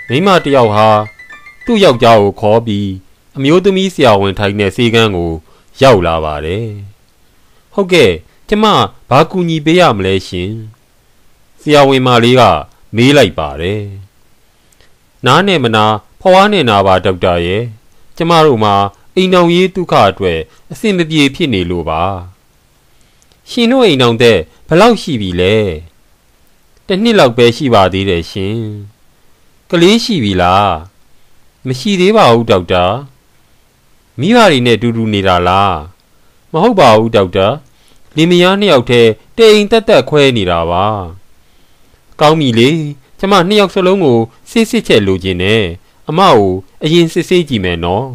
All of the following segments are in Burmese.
မိမတယောက်ဟာသူ့ယောက်ျားကိုခေါ်ပြီးအမျိုးသမီးဆရာဝန်ထိုင်တဲ့ဆေးခန်းကိုရောက်လာပါတယ်။ဟုတ်ကဲ့ကျမဘာကူညီပေးရမလဲရှင်။ဆရာဝန်မလေးကမေးလိုက်ပါတယ်။နားနဲ့မနာဖွားနဲ့နာပါဒေါက်တာရဲ့ကျမတို့မှာအိမ်အောင်ရေးဒုက္ခအတွက်အဆင်မပြေဖြစ်နေလို့ပါ။ရှင်တို့အိမ်အောင်တဲ့ဘယ်လောက်ရှိပြီလဲ။တစ်နှစ်လောက်ပဲရှိပါသေးတယ်ရှင်။ကလေးရှိပြီလား။မရှိသေးပါဘူးဒေါက်တာ။မိဘတွေနဲ့တူတူနေတာလား။မဟုတ်ပါဘူးဒေါက်တာ။လင်မယားနှစ်ယောက်တည်းတိမ်တက်တက်ခွဲနေတာပါ။ကောင်းပြီလေကျမနှစ်ယောက်စလုံးကိုစစ်စစ်ချက်လိုချင်တယ်။အမကိုအရင်စစ်ဆေးကြည့်မယ်နော်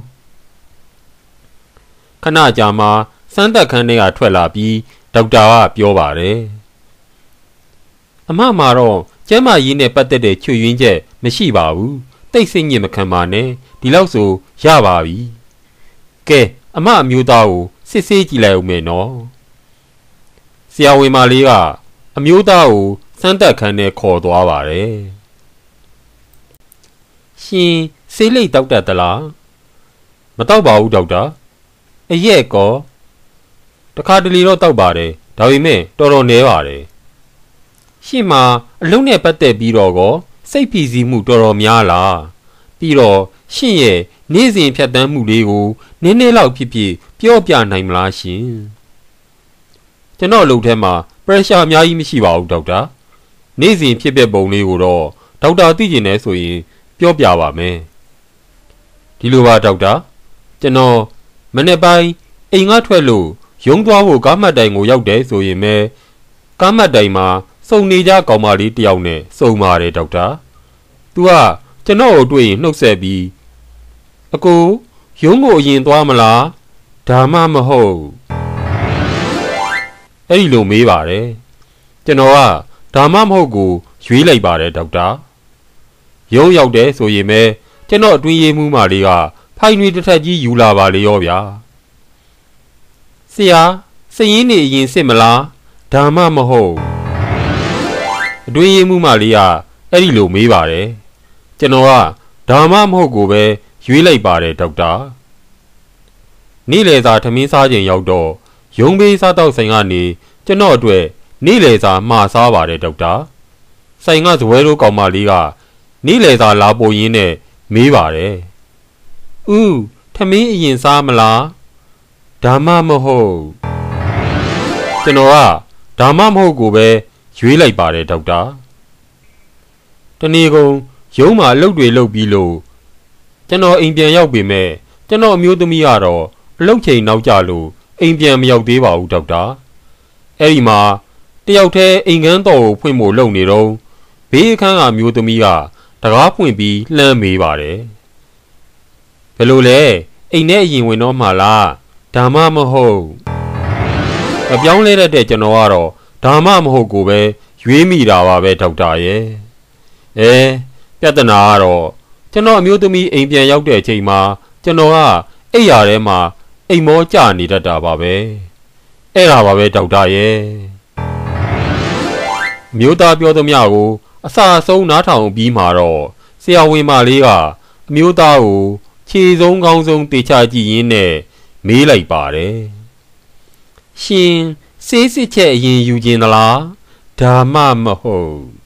။ခဏကြာမှစမ်းသပ်ခန်းထဲကထွက်လာပြီးဒေါက်တာကပြောပါတယ်။အမမှာတော့ကျမ်းမာရေးနဲ့ပတ်သက်တဲ့ချွေရင်းချက်မရှိပါဘူး။တိတ်ဆိတ်ညစ်မခံပါနဲ့ဒီလောက်ဆိုရပါပြီ။ကဲအမအမျိုးသားကိုစစ်ဆေးကြည့်လိုက်ဦးမယ်နော်။ဆရာဝန်မလေးကအမျိုးသားကိုစမ်းသပ်ခန်းထဲခေါ်သွားပါတယ်။ရှင်ဆေးလိပ်တောက်တတ်သလား။မတောက်ပါဘူးဒေါက်တာ။အရက်ကောတခါတလေတော့တောက်ပါတယ်ဒါပေမဲ့တော်တော်နည်းပါတယ်။ရှင်မှာအလုံးနဲ့ပတ်သက်ပြီးတော့ကောစိတ်ဖိစီးမှုတော်တော်များလား။ပြီးတော့ရှင်ရဲ့နေ့စဉ်ဖြတ်တန်းမှုလေးကိုနည်းနည်းလောက်ဖြစ်ဖြစ်ပြောပြနိုင်မလားရှင်။ကျွန်တော်အလုပ်ထဲမှာ pressure အများကြီးမရှိပါဘူးဒေါက်တာ။နေ့စဉ်ဖြစ်ပျက်ပုံလေးကိုတော့ဒေါက်တာသိကျင်နေဆိုရင်ပြောပြပါမယ်။ဒီလိုပါဒေါက်တာကျွန်တော်မနေ့ပိုင်းအိမ်ကထွက်လို့ရုံးသွားဖို့ကားမှတ်တိုင်ကိုရောက်တယ်ဆိုရင်ပဲကားမှတ်တိုင်မှာစုံနေကြကောင်မလေးတယောက်နဲ့စုံပါတယ်ဒေါက်တာ။ तू ကကျွန်တော်ကိုတွေ့ရင်နှုတ်ဆက်ပြီးအကိုရုံးကိုအရင်သွားမလားဒါမှမဟုတ်အဲ့ဒီလိုမေးပါတယ်ကျွန်တော်ကဒါမှမဟုတ်ကိုရွေးလိုက်ပါတယ်ဒေါက်တာရုံးရောက်တယ်ဆိုရင်ပဲကျွန်တော်အတွင်းရေးမှုမလေးကဖိုင်တွေတစ်ထက်ကြီးယူလာပါလေရောဗျာဆရာစရင်နေအရင်စစ်မလားဒါမှမဟုတ်အတွင်းရေးမှုမလေးကအဲ့ဒီလိုမေးပါတယ်ကျွန်တော်ကဒါမှမဟုတ်ကိုပဲရွေးလိုက်ပါတယ်ဒေါက်တာနေ့လယ်စာထမင်းစားချိန်ရောက်တော့ရုံးဘေးစားတော့ဆိုင်ကနေကျွန်တော်အတွက်နေ့လယ်စာမှာစားပါတယ်ဒေါက်တာဆိုင်ကဇပွဲတို့ကောင်မလေးကနေ့လယ်စာလာပို့ရင်းနဲ့မေးပါတယ်ဦးထမင်းအရင်စားမလားဒါမှမဟုတ်ကျွန်တော်ကဒါမှမဟုတ်ကိုပဲရွေးလိုက်ပါတယ်ဒေါက်တာတနေ့ကုန်ရုံးမှာအလုပ်တွေလုပ်ပြီးလို့ကျွန်တော်အိမ်ပြန်ရောက်ပေမဲ့ကျွန်တော်အမျိုးသမီးကတော့အလုပ်ချိန်နောက်ကျလို့အိမ်ပြန်မရောက်သေးပါဘူးဒေါက်တာအဲ့ဒီမှာတယောက်တည်းအိမ်ခန်းတော်ကိုဖွင့်ဖို့လုပ်နေတော့ဘေးအခန်းကမျိုးသမီးကတကားဖွင့်ပြီးလှမ်းမေးပါတယ်ဘယ်လိုလဲအိမ်ထဲအရင်ဝင်တော့မှလားဒါမှမဟုတ်မပြောင်းလဲတဲ့ကျွန်တော်ကတော့ဒါမှမဟုတ်ကိုပဲရွေးမိတာပါပဲဒေါက်တာရဲ့ပြဿနာကတော့ကျွန်တော်အမျိုးသမီးအိမ်ပြန်ရောက်တဲ့အချိန်မှာကျွန်တော်ကအိပ်ရာထဲမှာအိမ်မောကျနေတတ်တာပါပဲအဲ့ဒါပါပဲဒေါက်တာရဲ့မျိုးသားပြောသမျှကိုအစအဆုံးနားထောင်ပြီးမှတော့ဆရာဝန်မလေးကအမျိုးသားကိုခြေဆုံးကောင်းဆုံးတေချာကြည့်ရင်းနဲ့မေးလိုက်ပါတယ်ရှင်စေးစစ်ချက်အရင်ယူခြင်းသလားဒါမှမဟုတ်